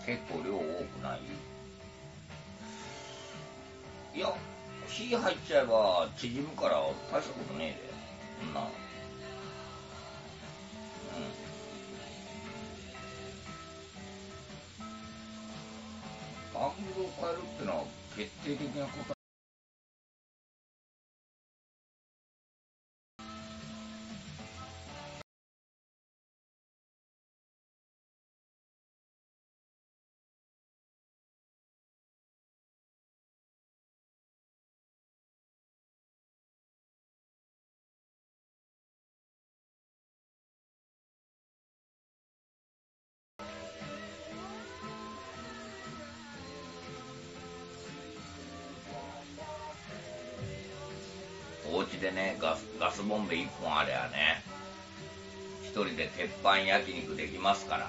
結構量多くない？いや、火入っちゃえば縮むから大したことねえで。そんな。アングルを変えるってのは決定的なこと。お家でね、ガスボンベ1本あればね、一人で鉄板焼肉できますから。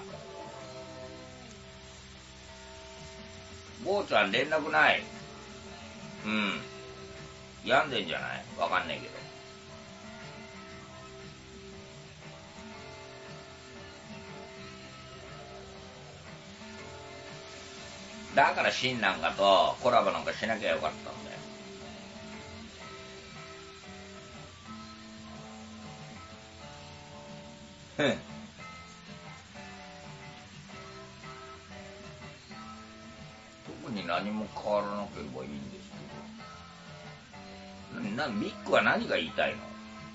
坊ちゃん連絡ない？うん。病んでんじゃない？わかんないけど。だからシンなんかとコラボなんかしなきゃよかったんだよ。ふん。特に何も変わらなければいいんですけど。ミックは何が言いたいの？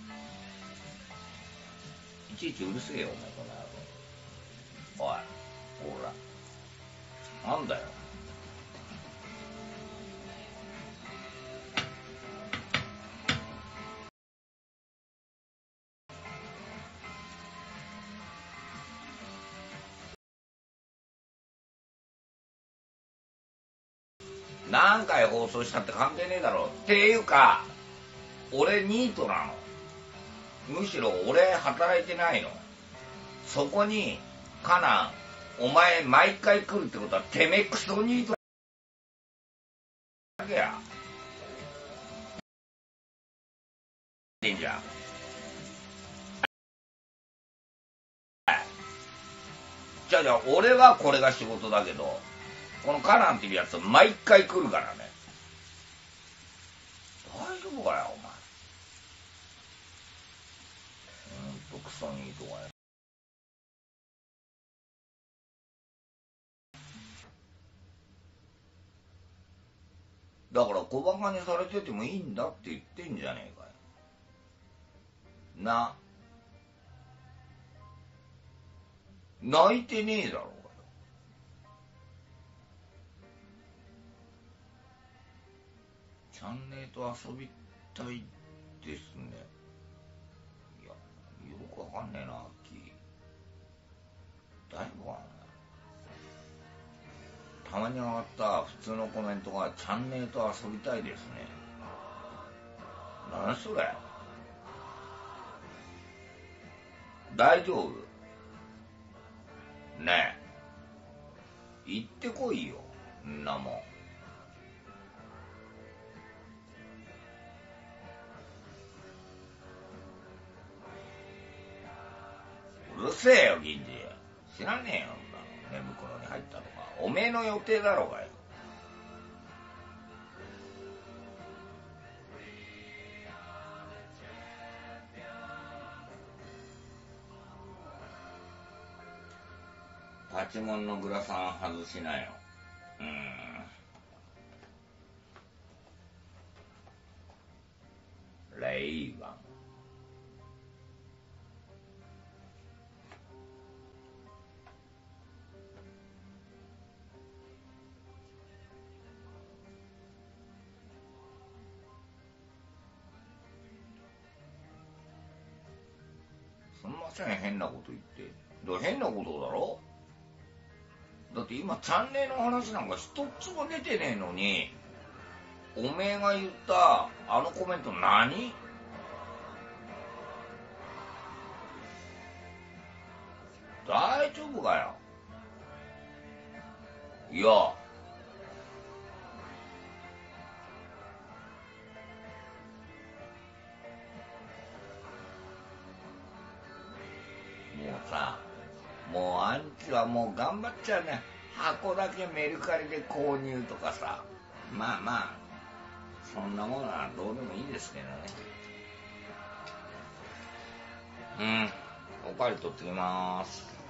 いちいちうるせえよ、お前この野郎。おい、ほら。なんだよ。何回放送したって関係ねえだろ。っていうか、俺ニートなの。むしろ俺働いてないの。そこに、カナン、お前毎回来るってことはてめえクソニートだけや。ってんじゃん。じゃあ俺はこれが仕事だけど、このカナンっていうやつ毎回来るからね。大丈夫かよ、お前。クソニートがよ。だから小馬鹿にされててもいいんだって言ってんじゃねえかよ。な。泣いてねえだろうがよ。チャンネルと遊びたいですね。いや、よくわかんねえな、アッキー。大丈夫かな。たまに上がった普通のコメントがチャンネルと遊びたいですね。何それ。大丈夫？ねえ、行ってこいよ、んなもん。うるせえよ、銀次。知らねえよ、そんなの。寝袋に入ったとか。おめえの予定だろうがよ。パチモンのグラサン外しなよ。レイバン。すんません、変なこと言って。変なことだろ。だって今チャンネルの話なんか一つも出てねえのに、おめえが言ったあのコメント何？大丈夫かよ。いや、もうさ、もうアンチはもう頑張っちゃうね。 箱だけメルカリで購入とかさ、まあまあそんなものはどうでもいいですけどね。おかわり取ってきます。